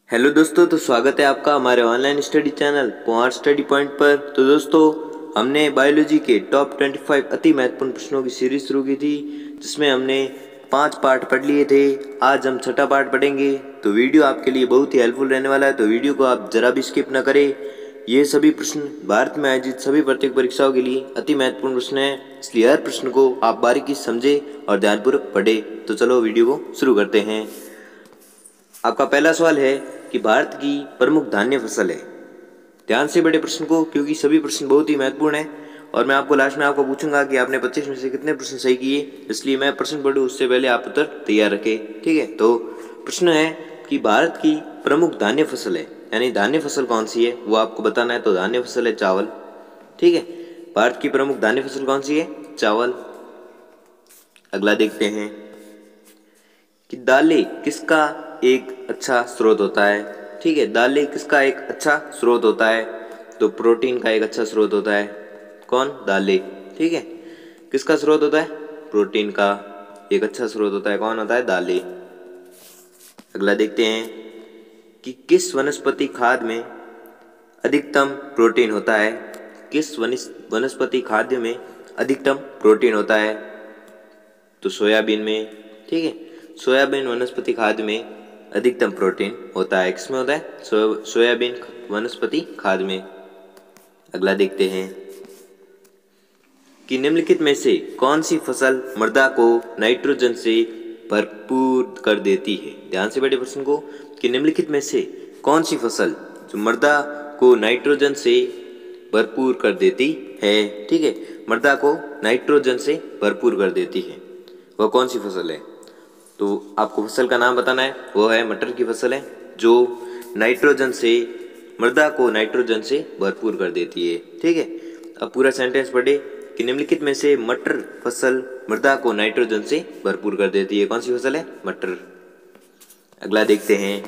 Hello दोस्तों, तो स्वागत है आपका हमारे online study channel point study point पर। तो दोस्तों, हमने बायोलॉजी के टॉप 25 अति महत्वपूर्ण प्रश्नों की सीरीज शुरू की थी, जिसमें हमने 5 पार्ट पढ़ लिए थे। आज हम छठा पार्ट पढ़ेंगे। तो वीडियो आपके लिए बहुत ही हेल्पफुल रहने वाला है, तो वीडियो को आप जरा भी स्किप न करें। ये सभी प्रश्न भारत में आयोजित सभी प्रत्येक परीक्षाओं के लिए अति महत्वपूर्ण प्रश्न है, इसलिए हर प्रश्न को आप बारीकी से समझें और ध्यानपूर्वक पढ़ें। तो चलो वीडियो को शुरू करते हैं। आपका पहला सवाल है कि भारत की प्रमुख धान्य फसल है। ध्यान से बड़े प्रश्न को, क्योंकि सभी प्रश्न बहुत ही महत्वपूर्ण हैं और मैं आपको लास्ट में आपको पूछूंगा कि आपने 25 में से कितने प्रश्न सही किए, इसलिए मैं प्रश्न पढ़ूं उससे पहले आप उत्तर तैयार रखें। ठीक है, तो प्रश्न है कि भारत की प्रमुख धान्य फसल है, यानी धान्य फसल कौन सी है वो आपको बताना है। तो धान्य फसल है चावल। ठीक है, भारत की प्रमुख धान्य फसल कौन सी है? चावल। अगला देखते हैं कि दालें किसका एक अच्छा स्रोत होता है। ठीक है, दालें किसका एक अच्छा स्रोत होता है? तो प्रोटीन का एक अच्छा स्रोत होता है। कौन? दालें। ठीक है, किसका स्रोत होता है? प्रोटीन का एक अच्छा स्रोत होता है। कौन होता है? दालें। अगला देखते हैं कि किस वनस्पति खाद्य में अधिकतम प्रोटीन होता है? किस वनस्पति खाद्य में अधिकतम प्रोटीन होता है? तो सोयाबीन में। ठीक है, सोयाबीन वनस्पति खाद्य में अधिकतम प्रोटीन होता है। किसमें होता है? सोयाबीन वनस्पति खाद्य में। अगला देखते हैं कि निम्नलिखित में से कौन सी फसल मृदा को नाइट्रोजन से भरपूर कर देती है। ध्यान से बैठे प्रश्न को, कि निम्नलिखित में से कौन सी फसल जो मृदा को नाइट्रोजन से भरपूर कर देती है। ठीक है, मृदा को नाइट्रोजन से भरपूर कर देती है, वह कौन सी फसल है? तो आपको फसल का नाम बताना है। वो है मटर की फसल है, जो नाइट्रोजन से, मृदा को नाइट्रोजन से भरपूर कर देती है। ठीक है, अब पूरा सेंटेंस पढ़े कि निम्नलिखित में से मटर फसल मृदा को नाइट्रोजन से भरपूर कर देती है। कौन सी फसल है? मटर। अगला देखते हैं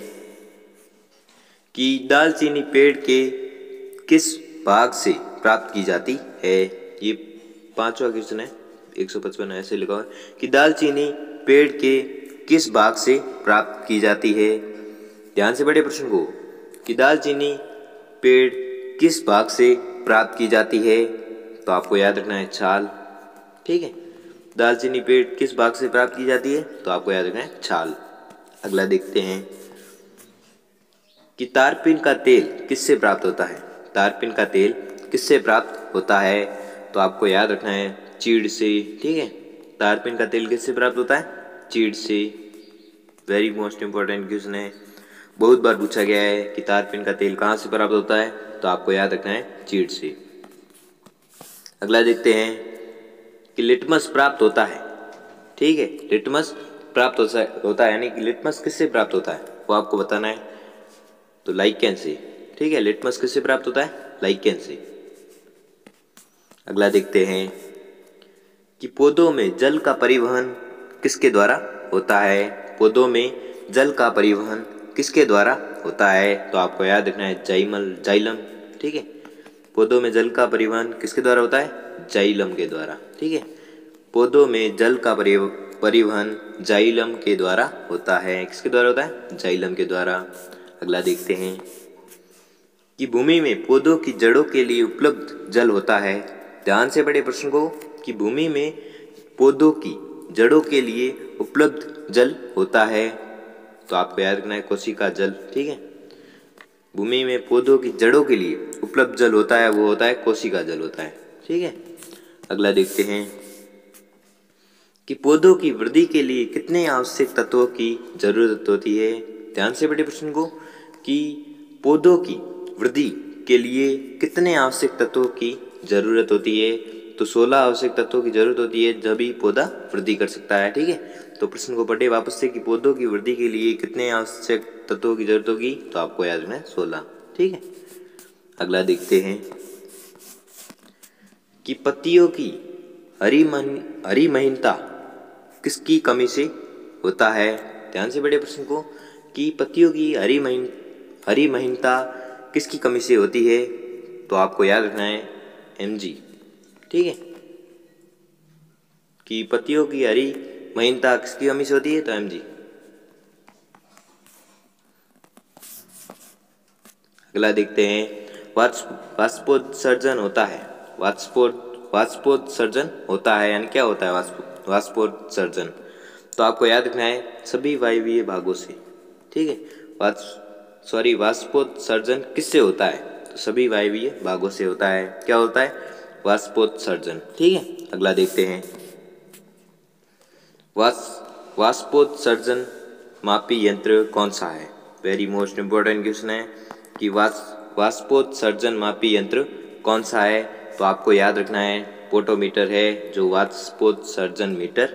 कि दालचीनी पेड़ के किस भाग से प्राप्त की जाती है। ये 5वां क्वेश्चन है, 155 ऐसे लिखा हुआ है कि दालचीनी पेड़ के किस भाग से प्राप्त की जाती है। ध्यान से पढ़े प्रश्न को, कि दालचीनी पेड़ किस भाग से प्राप्त की जाती है। तो आपको याद रखना है छाल। ठीक है, दालचीनी पेड़ किस भाग से प्राप्त की जाती है? तो आपको याद रखना है छाल। अगला देखते हैं कि तारपीन का तेल किससे प्राप्त होता है। तारपीन का तेल किससे प्राप्त होता है? तो आपको याद रखना है चीड़ से। ठीक है, तारपीन का तेल किससे प्राप्त होता है? चीड़ से। वेरी मोस्ट इंपॉर्टेंट क्वेश्चन है, बहुत बार पूछा गया है कि तारपीन का तेल कहाँ से प्राप्त होता है। तो आपको याद रखना है चीड़ से। अगला देखते हैं कि लिटमस प्राप्त होता है। ठीक है, लिटमस प्राप्त होता है, यानी कि लिटमस किससे प्राप्त होता है वो आपको बताना है। तो लाइकेन से। ठीक है, लिटमस किससे प्राप्त होता है? लाइकेन से। अगला देखते हैं कि पौधों में जल का परिवहन किसके द्वारा होता है। पौधों में जल का परिवहन किसके द्वारा होता है? तो आपको याद रखना है जाइलम। ठीक है, पौधों में जल का परिवहन किसके द्वारा होता है? जाइलम के द्वारा। ठीक है, पौधों में जल का परिवहन जाइलम के द्वारा होता है। किसके द्वारा होता है? जाइलम के द्वारा। अगला देखते हैं कि भूमि में पौधों की जड़ों के लिए उपलब्ध जल होता है। ध्यान से पढ़े प्रश्न को, कि भूमि में पौधों की जड़ों के लिए उपलब्ध जल होता है। तो आपको याद रखना है कोशिका जल। ठीक है, भूमि में पौधों की जड़ों के लिए उपलब्ध जल होता है, वो होता है कोशिका जल होता है। ठीक है, अगला देखते हैं कि पौधों की वृद्धि के लिए कितने आवश्यक तत्वों की जरूरत होती है। ध्यान से पढ़े प्रश्न को, कि पौधों की वृद्धि के लिए कितने आवश्यक तत्वों की जरूरत होती है। तो 16 आवश्यक तत्वों की जरूरत होती है, जब ही पौधा वृद्धि कर सकता है। ठीक है, तो प्रश्न को पढ़े वापस से कि पौधों की वृद्धि के लिए कितने आवश्यक तत्वों की जरूरत होगी। तो आपको याद रखना है 16। ठीक है, अगला देखते हैं कि पत्तियों की हरी महीनता किसकी कमी से होता है। ध्यान से पढ़े प्रश्न को, कि पत्तियों की हरी महीनता किसकी कमी से होती है। तो आपको याद रखना है Mg। ठीक है, कि पत्तियों की हरी महीनता किसकी कमी से होती है। तो Mg। अगला देखते हैं, वाष्पोत्सर्जन होता है। वाष्पोत्सर्जन होता है यानी क्या होता है वाष्पोत्सर्जन? तो आपको याद रखना है सभी वायवीय भागों से। ठीक है, वाष्पोत्सर्जन किससे होता है? तो सभी वायवीय भागों से होता है। क्या होता है? वाष्पोत्सर्जन। ठीक है, अगला देखते हैं, वाष्पोत्सर्जन मापी यंत्र कौन सा है? वेरी मोस्ट इंपॉर्टेंट क्वेश्चन है कि वाष्पोत्सर्जन मापी यंत्र कौन सा है? तो आपको याद रखना है पोटोमीटर है, जो वाष्पोत्सर्जन मीटर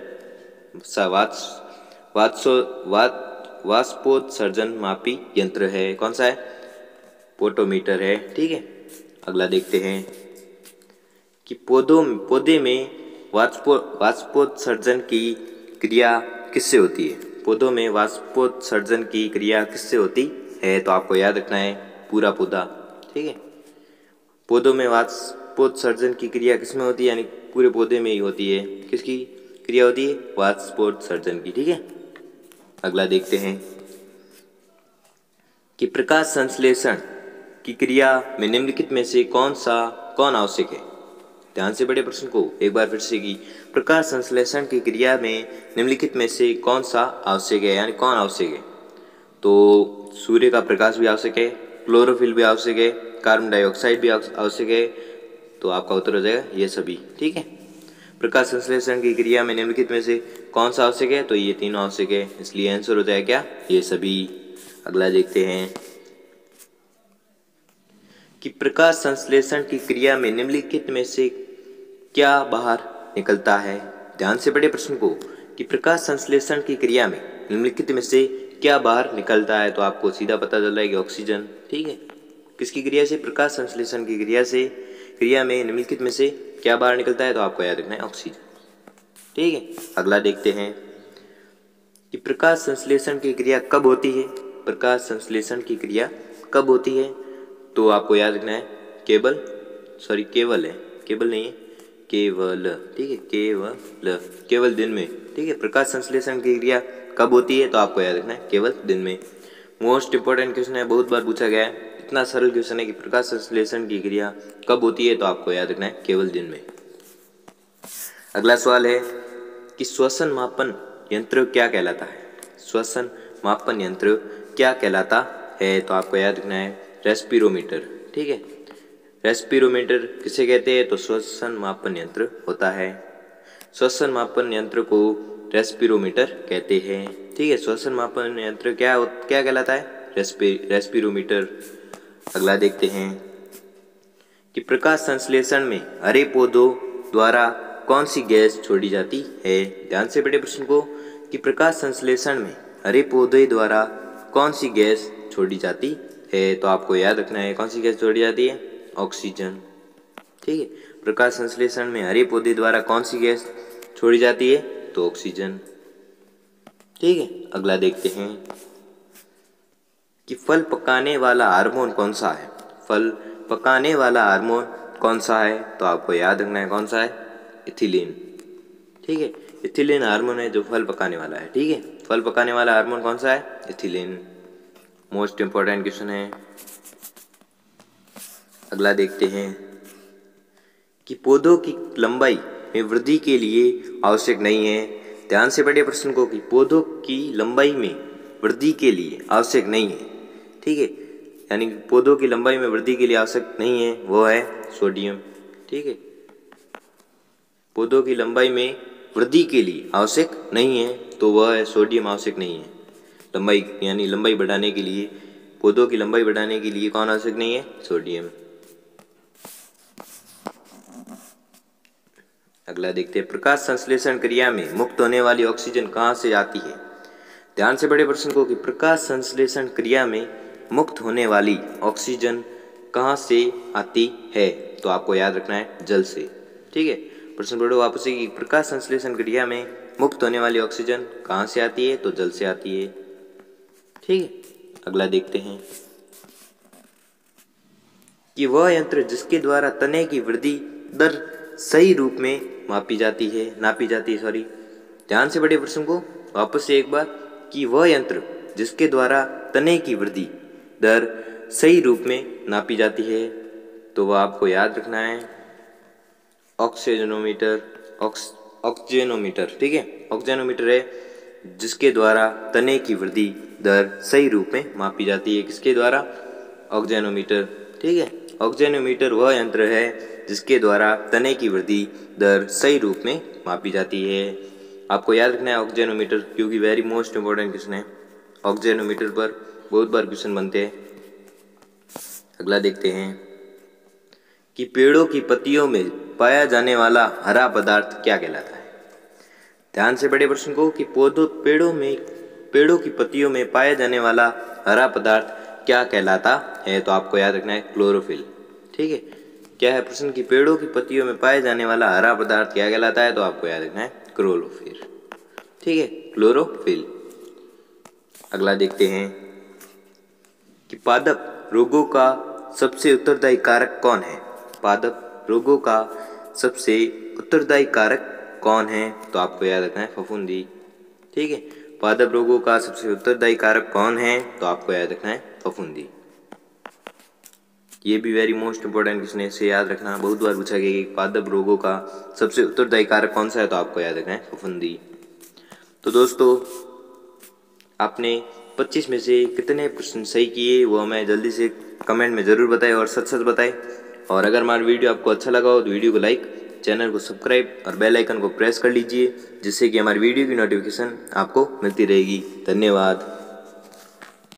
वाष्पोत्सर्जन मापी यंत्र है। कौन सा है? पोटोमीटर है। ठीक है, अगला देखते हैं कि पौधे में वाष्पोत्सर्जन की क्रिया किससे होती है? पौधों में वाष्पोत्सर्जन की क्रिया किससे होती है? तो आपको याद रखना है पूरा पौधा। ठीक है, पौधों में वाष्पोत्सर्जन की क्रिया किसमें होती है? यानी पूरे पौधे में ही होती है। किसकी क्रिया होती है? वाष्पोत्सर्जन की। ठीक है, अगला देखते हैं कि प्रकाश संश्लेषण की क्रिया में निम्नलिखित में से कौन आवश्यक है? ध्यान से बड़े प्रश्न को एक बार फिर से, की प्रकाश संश्लेषण की क्रिया में निम्नलिखित में से कौन सा आवश्यक है, यानी कौन आवश्यक है? तो सूर्य का प्रकाश भी आवश्यक है, क्लोरोफिल भी आवश्यक है, कार्बन डाइऑक्साइड भी आवश्यक है। तो आपका उत्तर हो जाएगा ये सभी। ठीक है, प्रकाश संश्लेषण की क्रिया में निम्नलिखित में से कौन सा आवश्यक है? तो ये तीनों आवश्यक है, इसलिए आंसर हो जाएगा क्या? ये सभी। अगला देखते हैं कि प्रकाश संश्लेषण की क्रिया में निम्नलिखित में से क्या बाहर निकलता है? ध्यान से पढ़िए प्रश्न को कि प्रकाश संश्लेषण की क्रिया में निम्नलिखित में से क्या बाहर निकलता है? तो आपको सीधा पता चल रहा है कि ऑक्सीजन। ठीक है, किसकी क्रिया से? प्रकाश संश्लेषण की क्रिया में निम्नलिखित में से क्या बाहर निकलता है? तो आपको याद रखना है ऑक्सीजन। ठीक है, अगला देखते हैं कि प्रकाश संश्लेषण की क्रिया कब होती है? प्रकाश संश्लेषण की क्रिया कब होती है? तो आपको याद रखना है केवल नहीं है, केवल। ठीक है, केवल दिन में। ठीक है, प्रकाश संश्लेषण की क्रिया कब होती है? तो आपको याद रखना है केवल दिन में। मोस्ट इंपॉर्टेंट क्वेश्चन है, बहुत बार पूछा गया है। इतना सरल क्वेश्चन है कि प्रकाश संश्लेषण की क्रिया कब होती है? तो आपको याद रखना है केवल दिन में। अगला सवाल है कि श्वसन मापन यंत्र क्या कहलाता है? श्वसन मापन यंत्र क्या कहलाता है? तो आपको याद रखना है रेस्पिरोमीटर। ठीक है, रेस्पिरोमीटर किसे कहते हैं? तो श्वसन मापन यंत्र होता है। श्वसन मापन यंत्र को रेस्पिरोमीटर कहते हैं। ठीक है, श्वसन मापन यंत्र क्या कहलाता है? रेस्पिरोमीटर। अगला देखते हैं कि प्रकाश संश्लेषण में हरे पौधों द्वारा कौन सी गैस छोड़ी जाती है? ध्यान से पढ़िए प्रश्न को कि प्रकाश संश्लेषण में हरे पौधे द्वारा कौन सी गैस छोड़ी जाती है? तो आपको याद रखना है कौन सी गैस छोड़ी जाती है? ऑक्सीजन। ठीक है, प्रकाश संश्लेषण में हरे पौधे द्वारा कौन सी गैस छोड़ी जाती है? तो ऑक्सीजन। ठीक है, अगला देखते हैं कि फल पकाने वाला हार्मोन कौन सा है? फल पकाने वाला हार्मोन कौन सा है? तो आपको याद रखना है कौन सा है? इथिलीन। ठीक है, इथिलीन हार्मोन है जो फल पकाने वाला है। ठीक है, फल पकाने वाला हार्मोन कौन सा है? इथिलीन। मोस्ट इंपॉर्टेंट क्वेश्चन है। अगला देखते हैं कि पौधों की लंबाई में वृद्धि के लिए आवश्यक नहीं है। ध्यान से पढ़िए प्रश्न को कि पौधों की लंबाई में वृद्धि के लिए आवश्यक नहीं है। ठीक है, यानी पौधों की लंबाई में वृद्धि के लिए आवश्यक नहीं है, वो है सोडियम। ठीक है, पौधों की लंबाई में वृद्धि के लिए आवश्यक नहीं है तो वह है सोडियम आवश्यक नहीं है। लंबाई यानी लंबाई बढ़ाने के लिए, पौधों की लंबाई बढ़ाने के लिए कौन आवश्यक नहीं है? सोडियम। अगला देखते हैं प्रकाश संश्लेषण क्रिया में मुक्त होने वाली ऑक्सीजन कहाँ से आती है? ध्यान से बड़े प्रश्न को कि प्रकाश संश्लेषण क्रिया में मुक्त होने वाली ऑक्सीजन कहाँ से आती है? तो आपको याद रखना है जल से। ठीक है, प्रश्न पढ़ो वापस से कि प्रकाश संश्लेषण क्रिया में मुक्त होने वाली ऑक्सीजन कहाँ से आती है? तो जल से आती है। ठीक है, अगला देखते हैं कि वह यंत्र जिसके द्वारा तने की वृद्धि दर सही रूप में नापी जाती है। ध्यान से बड़े प्रश्न को वापस से एक बार कि वह यंत्र जिसके द्वारा तने की वृद्धि दर सही रूप में नापी जाती है, तो वह आपको याद रखना है ऑक्सीजनोमीटर। ऑक्सीजनोमीटर, ठीक है, ऑक्सीजनोमीटर है जिसके द्वारा तने की वृद्धि दर सही रूप में मापी जाती है। किसके द्वारा? ऑक्सीजनोमीटर, ठीक है। ऑक्सीजनोमीटर वह यंत्र है जिसके द्वारा तने की वृद्धि दर सही रूप में मापी जाती है। आपको याद रखना है ऑक्सीजनोमीटर, क्योंकि वेरी मोस्ट इंपॉर्टेंट क्वेश्चन है। ऑक्सीजनोमीटर पर बहुत बार क्वेश्चन बनते हैं। अगला देखते हैं कि पेड़ों की पत्तियों में पाया जाने वाला हरा पदार्थ क्या कहलाता है। ध्यान से पढ़े प्रश्न को कि पेड़ों की पत्तियों में पाया जाने वाला हरा पदार्थ क्या कहलाता है, तो आपको याद रखना है क्लोरोफिल, ठीक है। क्या है प्रश्न की पेड़ों की पत्तियों में पाया जाने वाला हरा पदार्थ क्या कहलाता है, तो आपको याद रखना है क्लोरोफिल, ठीक है, क्लोरोफिल। अगला देखते हैं कि पादप रोगों का सबसे उत्तरदायी कारक कौन है। पादप रोगों का सबसे उत्तरदायी कारक कौन है, तो आपको याद रखना है फफूंदी, ठीक है। पादप रोगों का सबसे उत्तरदायी कारक कौन है, तो आपको याद रखना है फफूंदी। ये भी वेरी मोस्ट इंपॉर्टेंट क्वेश्चन है, इसे याद रखना, बहुत बार पूछा गया कि पादप रोगों का सबसे उत्तरदायी कारक कौन सा है, तो आपको याद रखना है फफूंदी। तो दोस्तों, आपने 25 में से कितने प्रश्न सही किए वो हमें जल्दी से कमेंट में ज़रूर बताएं और सच सच बताएं। और अगर हमारा वीडियो आपको अच्छा लगा हो तो वीडियो को लाइक, चैनल को सब्सक्राइब और बेल आइकन को प्रेस कर लीजिए, जिससे कि हमारी वीडियो की नोटिफिकेशन आपको मिलती रहेगी। धन्यवाद।